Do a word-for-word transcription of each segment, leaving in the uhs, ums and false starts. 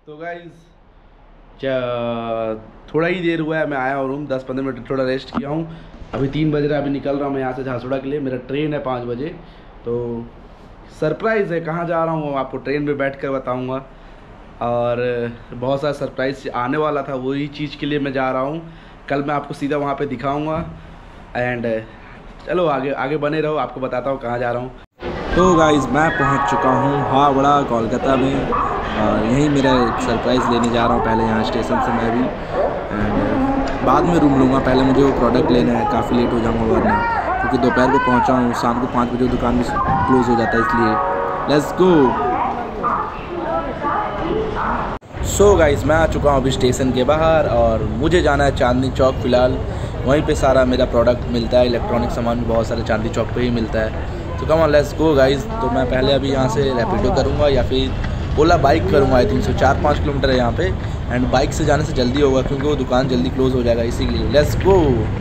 तो गाइज थोड़ा ही देर हुआ है, मैं आया हूँ रूम, दस पंद्रह मिनट थोड़ा रेस्ट किया हूँ। अभी तीन बज रहा है, अभी निकल रहा हूँ मैं यहाँ से झांसुड़ा के लिए। मेरा ट्रेन है पाँच बजे। तो सरप्राइज़ है, कहाँ जा रहा हूँ आपको ट्रेन में बैठ कर बताऊँगा। और बहुत सारा सरप्राइज़ आने वाला था, वही चीज़ के लिए मैं जा रहा हूँ। कल मैं आपको सीधा वहाँ पे दिखाऊँगा। एंड चलो आगे आगे बने रहो, आपको बताता हूँ कहाँ जा रहा हूँ। तो गाइज़ मैं पहुँच चुका हूँ हावड़ा कोलकाता में, और यहीं मेरा सरप्राइज़ लेने जा रहा हूँ। पहले यहाँ स्टेशन से मैं भी, एंड बाद में रूम लूँगा। पहले मुझे वो प्रोडक्ट लेना है, काफ़ी लेट हो जाऊँगा वरना, क्योंकि दोपहर को पहुँचा हूँ, शाम को पाँच बजे दुकान भी क्लोज़ हो जाता है, इसलिए लेट्स गो। सो गाइस मैं आ चुका हूँ अभी स्टेशन के बाहर, और मुझे जाना है चांदनी चौक। फ़िलहाल वहीं पे सारा मेरा प्रोडक्ट मिलता है, इलेक्ट्रॉनिक सामान भी बहुत सारे चांदनी चौक पे ही मिलता है। तो come on let's go guys. तो मैं पहले अभी यहाँ से रैपिडो करूँगा या फिर ओला बाइक करूँगा। आई थिंक सो चार पाँच किलोमीटर है यहाँ पे, एंड बाइक से जाने से जल्दी होगा क्योंकि वो दुकान जल्दी क्लोज़ हो जाएगा, इसीलिए लेट्स गो।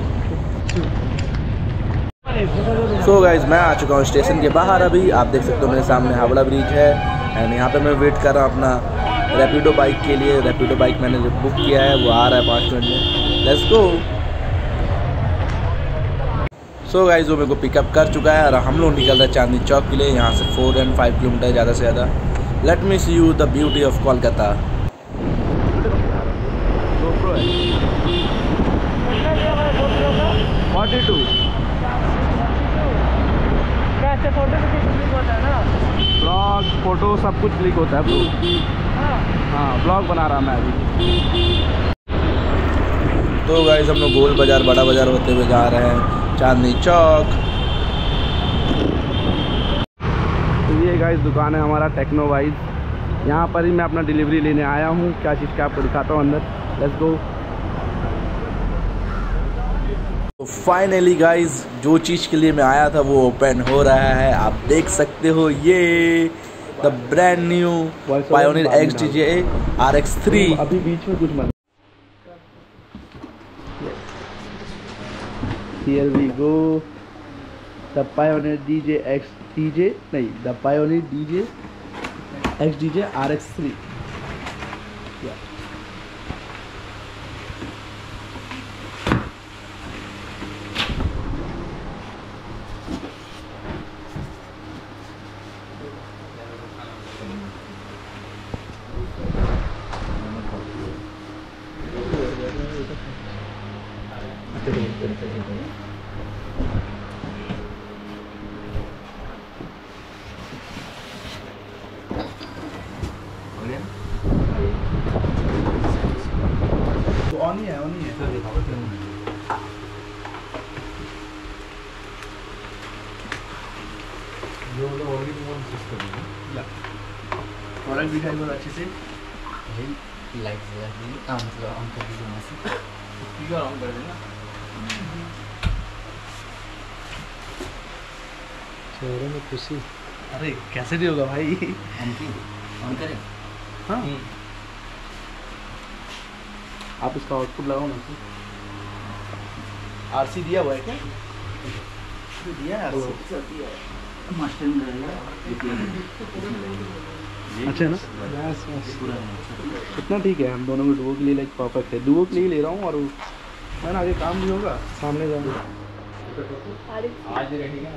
सो गाइस मैं आ चुका हूँ स्टेशन के बाहर। अभी आप देख सकते हो मेरे सामने हावड़ा ब्रिज है, एंड यहाँ पे मैं वेट कर रहा हूँ अपना रैपिडो बाइक के लिए। रैपिडो बाइक मैंने जो बुक किया है वो आ रहा है पाँच मिनट में, लेट्स गो। सो गाइस वो मेरे को पिकअप कर चुका है और हम लोग निकल रहे हैं चांदनी चौक के लिए। यहाँ से फोर एंड फाइव किलोमीटर ज़्यादा से ज़्यादा। Let me see you the beauty of Kolkata. Forty two vlog photo सब कुछ क्लिक होता है। हाँ ब्लॉग बना रहा मैं अभी। तो गाइस हम लोग गोल बाज़ार बड़ा बाज़ार होते हुए जा रहे हैं चांदनी चौक। तो ये गाइस दुकान है हमारा टेक्नो वाइज। यहाँ पर ही मैं अपना डिलीवरी लेने आया हूँ। क्या चीज़ का आपको दिखाता हूँ अंदर, लेट्स गो। तो फाइनली गाइस जो चीज़ के लिए मैं आया था वो ओपन हो रहा है। आप देख सकते हो ये the brand new Pioneer X D J R X three. अभी बीच में कुछ मत। Here we go, the Pioneer D J X D J नहीं the Pioneer D J X D J R X three. yeah. तो on ही है, on ही है। प्रोडक्ट दिखाई बहुत अच्छे से। लाइट ऑन कर दीजिए, ऑन कर देना। चेहरे में खुशी। अरे कैसे नहीं होगा भाई। ऑन करें। हाँ आप इसका आउटपुट लगाओ ना। आरसी दिया हुआ है क्या? दिया है आरसी। मास्टर में रहेगा। अच्छा ना, कितना ठीक है। हम दोनों में डुओ के लिए लाइक परफेक्ट है। डुओ के लिए ले रहा हूँ, और मैं ना आगे काम भी होगा, सामने जाऊँगा। आज रहेगा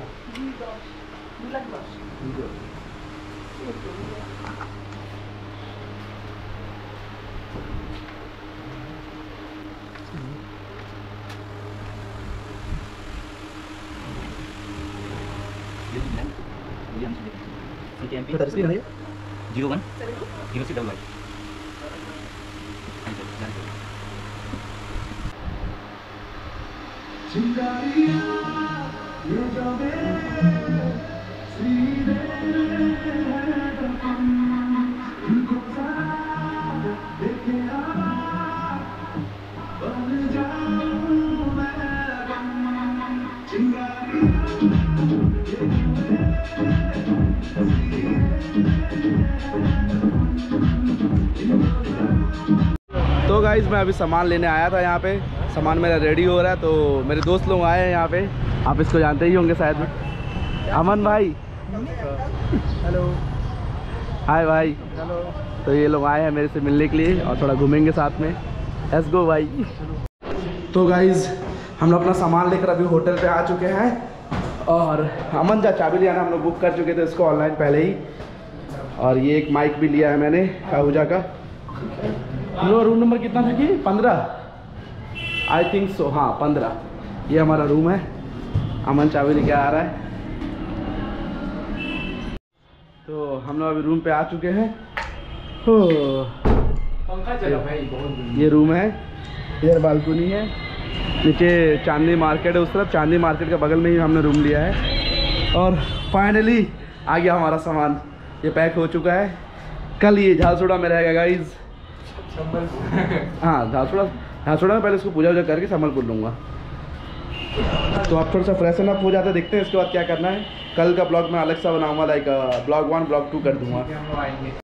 zero one zero six double five. तो गाइज मैं अभी सामान लेने आया था यहाँ पे। सामान मेरा रेडी हो रहा है, तो मेरे दोस्त लोग आए हैं यहाँ पे। आप इसको जानते ही होंगे शायद में, अमन भाई। हेलो, हाय भाई। हेलो। तो ये लोग आए हैं मेरे से मिलने के लिए और थोड़ा घूमेंगे साथ में। लेट्स गो भाई। तो गाइज हम लोग अपना सामान लेकर अभी होटल पे आ चुके हैं और अमन जा चाबी लिया ना, हम लोग बुक कर चुके थे इसको ऑनलाइन पहले ही। और ये एक माइक भी लिया है मैंने आहूजा का। हम लोग रूम नंबर कितना था कि पंद्रह आई थिंक सो, हाँ पंद्रह। ये हमारा रूम है, अमन चाबी लेके आ रहा है। तो हम लोग अभी रूम पे आ चुके हैं। पंखा चला भाई, बहुत ये रूम है, इधर बालकनी है, नीचे चांदनी मार्केट है उस तरफ। चांदनी मार्केट के बगल में ही हमने रूम लिया है। और फाइनली आ गया हमारा सामान, ये पैक हो चुका है। कल ये झालसोड़ा में रहेगा गाइज। हाँ झालसोड़ा, झालसोड़ा में पहले इसको पूजा वूजा करके संबलपुर लूँगा। तो आप थोड़ा सा फ्रेशन अप हो जाते, देखते हैं इसके बाद क्या करना है। कल का ब्लॉग मैं अलग सा बनाऊंगा, like vlog one vlog two कर दूंगा।